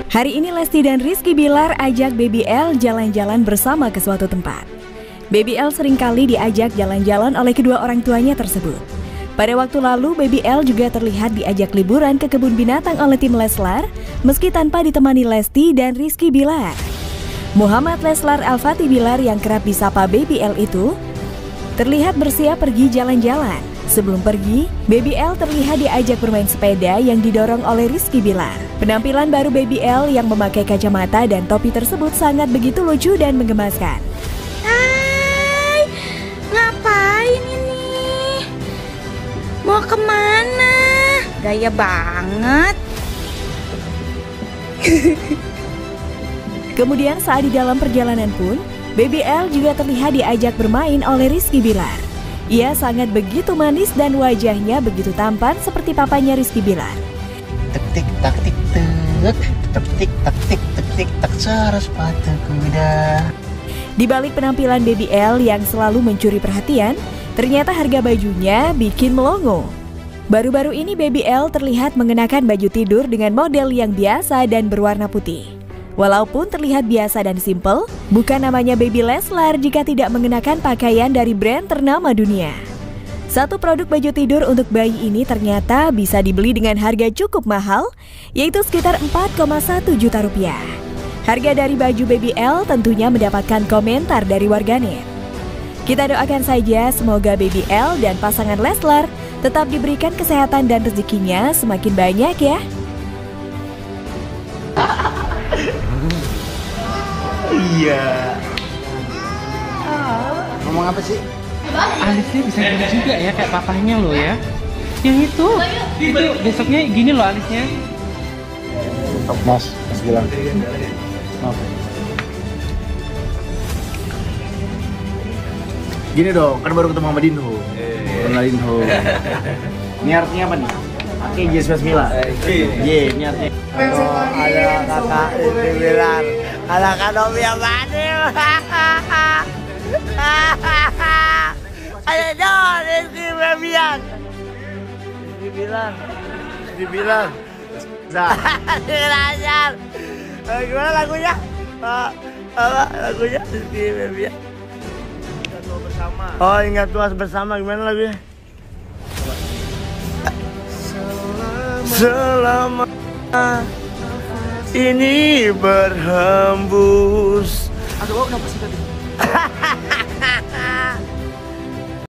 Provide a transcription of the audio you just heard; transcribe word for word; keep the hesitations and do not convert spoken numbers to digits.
Hari ini Lesti dan Rizky Bilar ajak Baby L jalan-jalan bersama ke suatu tempat. Baby L seringkali diajak jalan-jalan oleh kedua orang tuanya tersebut. Pada waktu lalu, Baby L juga terlihat diajak liburan ke kebun binatang oleh tim Leslar, meski tanpa ditemani Lesti dan Rizky Bilar. Muhammad Leslar Al-Fatih Bilar yang kerap disapa Baby L itu terlihat bersiap pergi jalan-jalan. Sebelum pergi, Baby L terlihat diajak bermain sepeda yang didorong oleh Rizky Bilar. Penampilan baru Baby L yang memakai kacamata dan topi tersebut sangat begitu lucu dan menggemaskan. Hai, ngapain ini? Mau kemana? Gaya banget. Kemudian saat di dalam perjalanan pun, Baby L juga terlihat diajak bermain oleh Rizky Bilar. Ia sangat begitu manis dan wajahnya begitu tampan seperti papanya Rizky Bilar. Tek tik tak tik tek, tek tik tak tik tek tik tak cara sepatu kuda. Di balik penampilan Baby L yang selalu mencuri perhatian, ternyata harga bajunya bikin melongo. Baru-baru ini Baby L terlihat mengenakan baju tidur dengan model yang biasa dan berwarna putih. Walaupun terlihat biasa dan simpel, bukan namanya Baby Leslar jika tidak mengenakan pakaian dari brand ternama dunia. Satu produk baju tidur untuk bayi ini ternyata bisa dibeli dengan harga cukup mahal, yaitu sekitar empat koma satu juta rupiah. Harga dari baju Baby L tentunya mendapatkan komentar dari warganet. Kita doakan saja semoga Baby L dan pasangan Leslar tetap diberikan kesehatan dan rezekinya semakin banyak ya. Iya. Ngomong apa sih? Alisnya bisa gini juga ya kayak papahnya loh ya. Yang itu, itu besoknya gini loh alisnya. Mas, Mas bilang. Maaf. Gini dong, kan baru ketemu sama Dinho. Kenalin Dinho. Ini artinya apa nih? Oke, J sembilan sembilan. J, ini artinya. Oh, ada kakak Rizky Bilar, ada kak Novi yang manis. Ayo dong Rizky Bilar, Rizky Bilar, Rizky Bilar. Belajar. Gimana lagunya? Apa lagunya Rizky Bilar? Ingat tua bersama. Oh, ingat tua bersama. Gimana lagunya? Selama ini berhembus. Aduh, kenapa sih tadi?